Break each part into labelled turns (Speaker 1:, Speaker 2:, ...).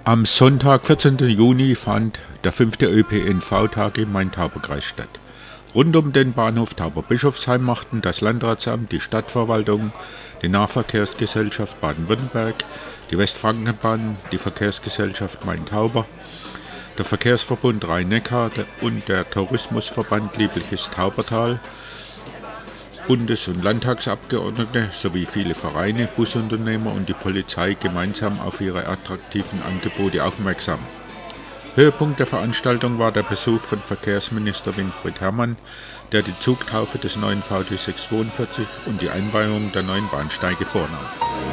Speaker 1: Am Sonntag, 14. Juni, fand der 5. ÖPNV-Tag im Main-Tauber-Kreis statt. Rund um den Bahnhof Tauber-Bischofsheim machten das Landratsamt, die Stadtverwaltung, die Nahverkehrsgesellschaft Baden-Württemberg, die Westfrankenbahn, die Verkehrsgesellschaft Main-Tauber, der Verkehrsverbund Rhein-Neckar und der Tourismusverband Liebliches Taubertal, Bundes- und Landtagsabgeordnete sowie viele Vereine, Busunternehmer und die Polizei gemeinsam auf ihre attraktiven Angebote aufmerksam. Höhepunkt der Veranstaltung war der Besuch von Verkehrsminister Winfried Herrmann, der die Zugtaufe des neuen VT 642 und die Einweihung der neuen Bahnsteige vornahm.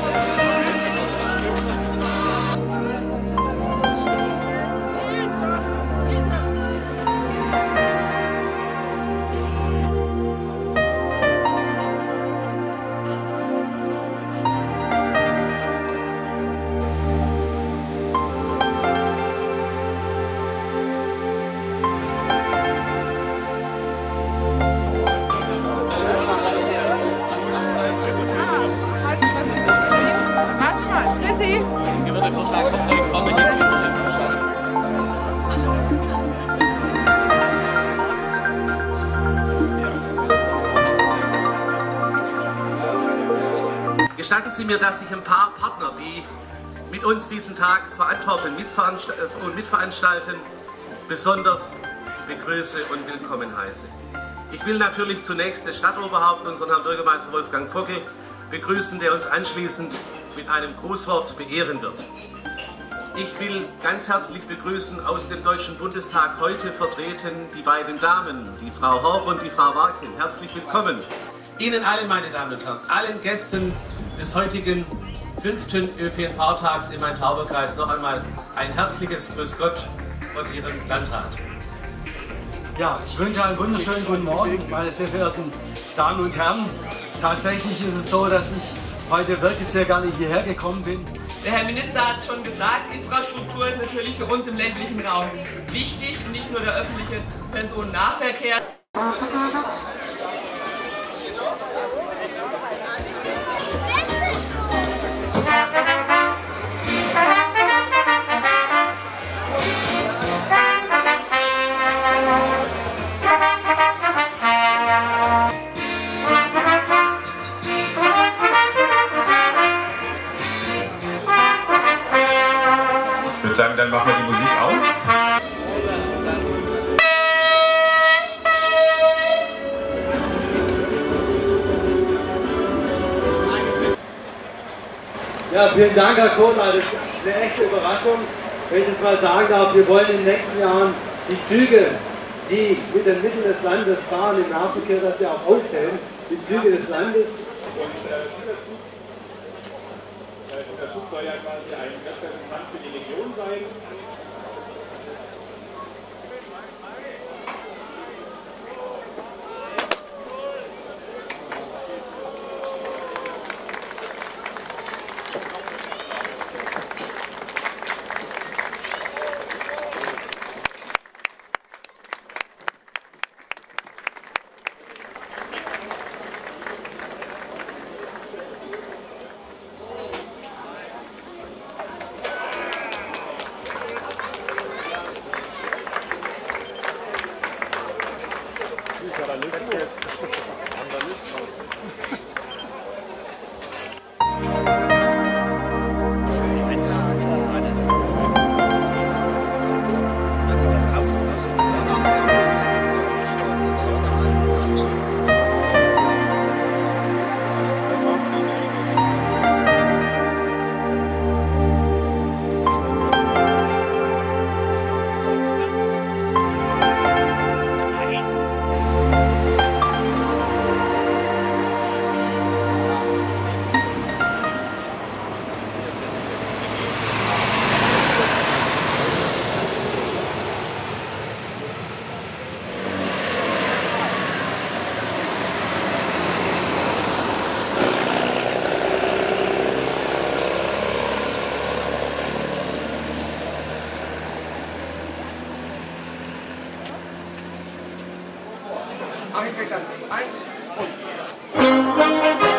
Speaker 2: Gestatten Sie mir, dass ich ein paar Partner, die mit uns diesen Tag verantworten und mitveranstalten, besonders begrüße und willkommen heiße. Ich will natürlich zunächst das Stadtoberhaupt, unseren Herrn Bürgermeister Wolfgang Vogel, begrüßen, der uns anschließend mit einem Grußwort beehren wird. Ich will ganz herzlich begrüßen aus dem Deutschen Bundestag heute vertreten die beiden Damen, die Frau Horb und die Frau Warken. Herzlich willkommen. Ihnen allen, meine Damen und Herren, allen Gästen des heutigen 5. ÖPNV-Tags im Main-Tauber-Kreis noch einmal ein herzliches Grüß Gott von Ihrem Landrat.
Speaker 3: Ja, ich wünsche einen wunderschönen guten Morgen, meine sehr verehrten Damen und Herren. Tatsächlich ist es so, dass ich heute wirklich sehr gerne hierher gekommen bin.
Speaker 4: Der Herr Minister hat es schon gesagt, Infrastruktur ist natürlich für uns im ländlichen Raum wichtig und nicht nur der öffentliche Personennahverkehr.
Speaker 5: Ich würde sagen, dann machen wir die Musik aus.
Speaker 3: Ja, vielen Dank, Herr Kohler. Das ist eine echte Überraschung, wenn ich das mal sagen darf. Wir wollen in den nächsten Jahren die Züge, die mit den Mitteln des Landes fahren, im Nahverkehr, dass sie auch ausfällen, die Züge des Landes.
Speaker 5: Der Zug soll ja quasi ein Repräsentant für die Region sein.
Speaker 6: Eins und...